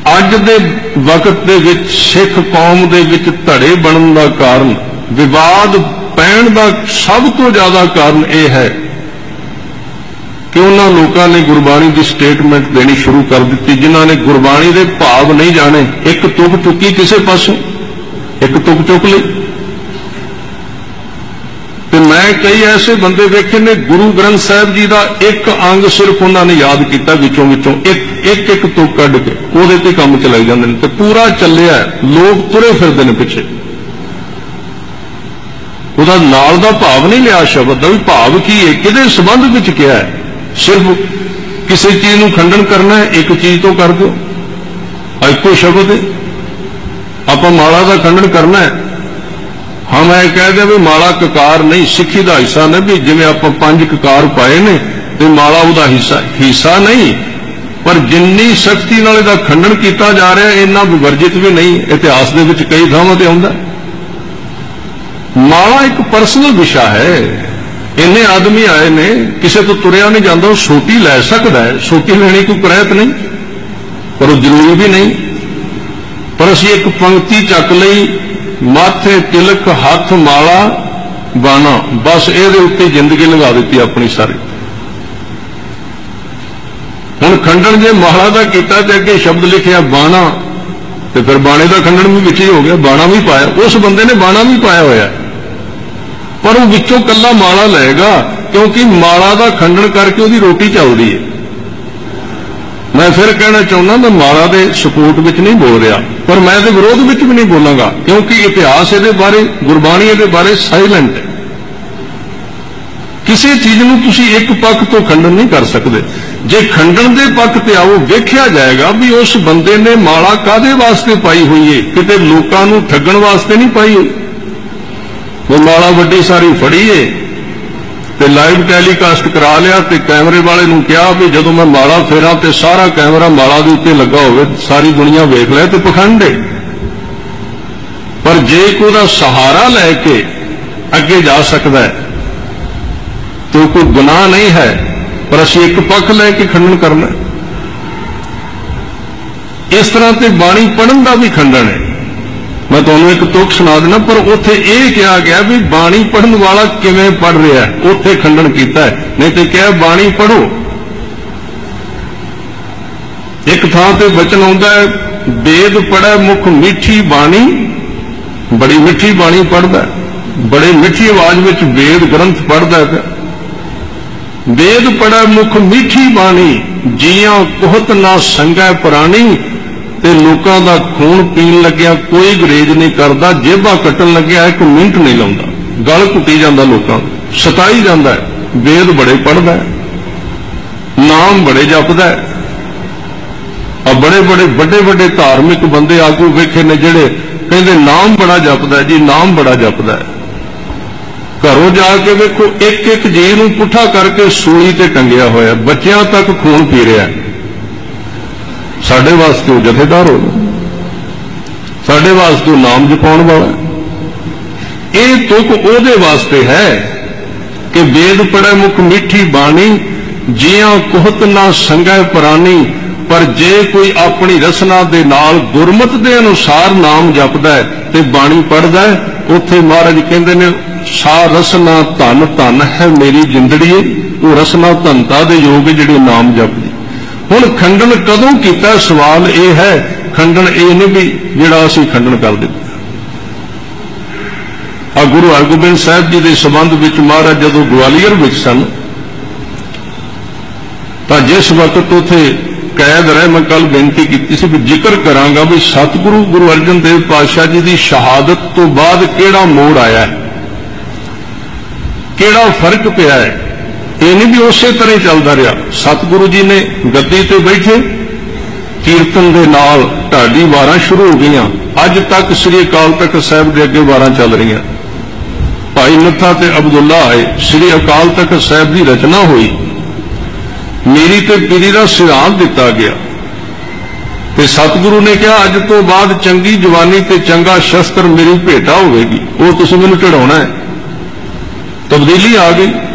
अज दे वक्त दे विच सिख कौम दे विच धड़े बनन दा कारण, विवाद पैण दा सब तो ज्यादा कारण यह है कि उन्होंने लोगों ने गुरबाणी की स्टेटमेंट देनी शुरू कर दी जिन्होंने गुरबाणी के भाव नहीं जाने। एक तुक चुकी किसी पासों, एक तुक चुक ली। तो मैं कई ऐसे बंदे देखे ने गुरु ग्रंथ साहब जी का एक अंग सिर्फ उन्होंने याद किया विचों विचों एक तुक कढ़ के वो काम च लग जाते हैं तो पूरा चलिया, लोग तुरे फिरते हैं पिछे। उसका नाल दा भाव नहीं लिया शब्द का भी भाव की है, किहदे संबंध में क्या है। सिर्फ किसी चीज को खंडन करना है, एक चीज तो कर दो, एको शब्द है। आप माला का खंडन करना है, हम यह कह दें भी माला ककार नहीं, सिक्खी का हिस्सा नहीं। भी जिवें आप 5 ककार पाए ने तो माला उसका हिस्सा नहीं, पर जिन्नी सख्ती नाल इहदा खंडन किया जा रहा है इन्ना विवर्जित भी नहीं। इतिहास के विच कई थावां ते आउंदा। माला एक पर्सनल विषय है। इन्ने आदमी आए ने, किसी तो तुरया नहीं जाता, वो सोटी लै सकता है, सोटी लेनी कोई करायत नहीं, पर वो जरूरी भी नहीं। पर असीं एक पंक्ति चक लई, माथे तिलक हाथ माला बाना, बस ये उत्ते जिंदगी लगा दी अपनी सारी। हुण खंडन जे माला का किया तो अगे शब्द लिखिया बाना, तो फिर बाणे का खंडन भी विच ही हो गया। बाणा भी पाया, उस बंदे ने बाणा भी पाया होया, पर वो विचों कला माला लेगा क्योंकि माला का खंडन करके उसकी रोटी चलती है। मैं फिर कहना चाहना मैं माला के सपोर्ट में नहीं बोल रहा, पर मैं तो विरोध में भी नहीं बोलांगा क्योंकि इतिहास ये बारे, गुरबाणी ये बारे साइलेंट है। किसी चीज को तुसी एक पक्ष तो खंडन नहीं कर सकते। जे खंडन के पक्ष से आओ, वेख्या जाएगा भी उस बंदे ने माला कादे वास्ते पाई हुई है, किते लोकां नूं ठगण वास्ते नहीं पाई हुई। वो माला वड्डी सारी फड़ी है ते लाइव टैलीकास्ट करा लिया ते कैमरे वाले नूं कहा भी जदों मैं माला फेरा ते सारा कैमरा माला दे उत्ते लगा होवे, सारी दुनिया वेख ले ते पखंड है। पर जे कोई दा सहारा लैके अगे जा सकता है तो कोई गुनाह नहीं है, पर असीं एक पक्ष लैके खंडन करना। इस तरह ते बाणी पढ़न का भी खंडन है। मैं तुहानूं एक तुक सुना देना, पर उत्थे यह कहा गया भी बाणी पढ़न वाला किवें पढ़ रहा है, उत्थे खंडन किया है। नहीं तो क्या बाणी पढ़ो। एक थां ते वचन आउंदा है, वेद पढ़े मुख मीठी बाणी, बड़ी मिठी बाणी पढ़दा है, बड़े मिठी आवाज में वेद ग्रंथ पढ़दा है। वेद पढ़े मुख मीठी बाणी, जियां कुहत ना संगै पुरानी। ते लोकां दा खून पीण लग्या कोई गुरेज नहीं करता, जेबा कट्टन लग्या एक मिनट नहीं लाउंदा, गल घुटी जांदा, लोकां सताई जांदा है। वेद बड़े पढ़दा है, नाम बड़े जपदा है। अब बड़े बड़े बड़े बड़े धार्मिक बंदे आगू वेखे ने जिहड़े कहंदे नाम बड़ा जपदा है जी, नाम बड़ा जपदा है। घरों जाके वेखो एक एक जी नूं पुठा करके सूली ते टंगिया होया, बच्चियां तक खून पी रहा है। साडे वास्ते वो जथेदार हो, साडे वास्ते वो नाम जपाउण वाला। ये तुक ओहदे वास्ते है कि वेद पढ़े मुख मीठी बाणी, जियां कुहत ना संगै पुरानी। पर जे कोई अपनी रसना दे नाल गुरमत दे अनुसार नाम जपदा है ते बाणी पढ़दा है, उत्थे महाराज कहंदे ने सा रसना धन धन है मेरी जिंदड़ी। वो रसना धनता दे योग जिहड़े नाम जपदी। हुण खंडन कदों कीता, सवाल ये है। खंडन ये नहीं भी जिहड़ा असीं खंडन कर दित्ता। आ गुरु हरगोबिंद साहिब जी के संबंध विच महाराज जदों ग्वालियर विच सन तां जिस वक्त उत्थे कैद रहे, मैं कल बेनती की सी भी जिक्र करांगा भी सतगुरु गुरु अर्जन देव पातशाह जी की शहादत तो बाद किहड़ा मोड़ आया है, किहड़ा फर्क पिया है। ये नहीं भी उसे तरह चलता रहा। सतगुरु जी ने गद्दी ते बैठे, कीर्तन दे नाल ढाडी वारां शुरू हो गई। अज तक श्री अकाल तख्त साहिब के अगे वारां चल रही। भाई नत्था ते अब्दुल्ला आए, श्री अकाल तख्त साहिब की रचना हुई, मेरी ते पीरी का सिद्धांत दिता गया ते सतगुरु ने कहा अज तो बाद चंगी जवानी ते चंगा शस्त्र मेरी भेटा होगी, वो तुसीं मैनूं चढ़ाउणा है। तब्दीली आ गई।